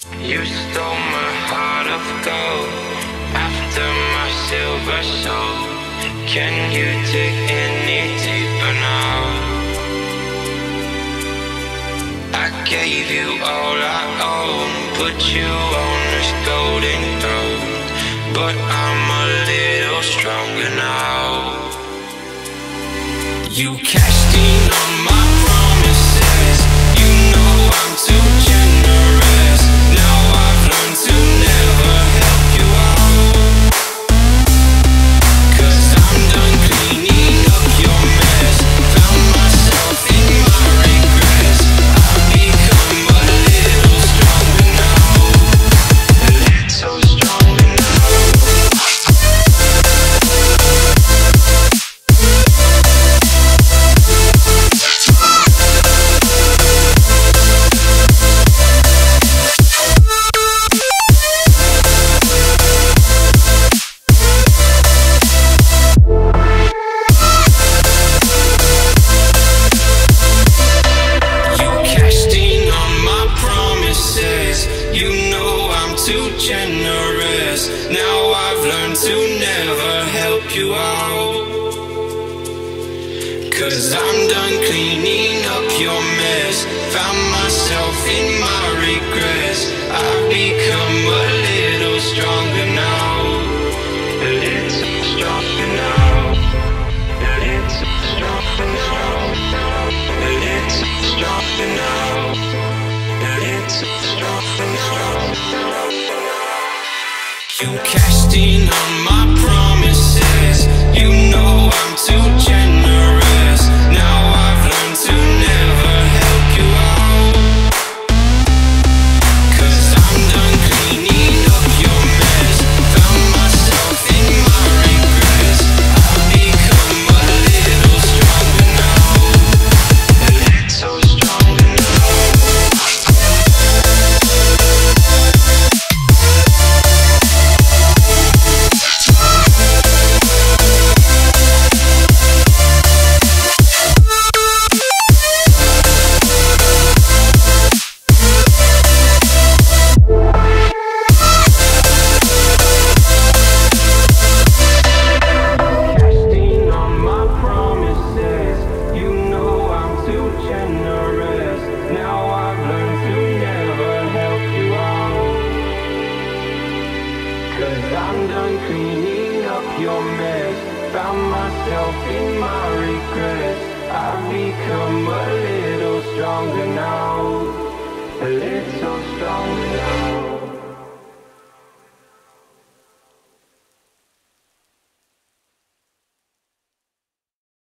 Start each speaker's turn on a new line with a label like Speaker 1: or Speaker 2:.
Speaker 1: You stole my heart of gold after my silver soul. Can you dig any deeper now? I gave you all I own, put you on this golden throne, but I'm a little stronger now. You cashed in on my promises. You know I'm too generous. Now I've learned to never help you out, 'cause I'm done cleaning up your mess. Found myself in my regrets. I've become a little stronger now. A little stronger now. You know I'm too generous. Now I've learned to never help you out, 'cause I'm done cleaning up your mess. Found myself in my regrets. I've become a little stronger now. A little stronger now. A little stronger now. A little stronger now. You cashed in on my promises. You know I'm too generous. Now I've learned to never help you out, 'cause I'm done cleaning up your mess. Found myself in my regrets. I've become a little stronger now. A little stronger now. I'm done cleaning up your mess. Found myself in my regrets. I've become a little stronger now. A little stronger now.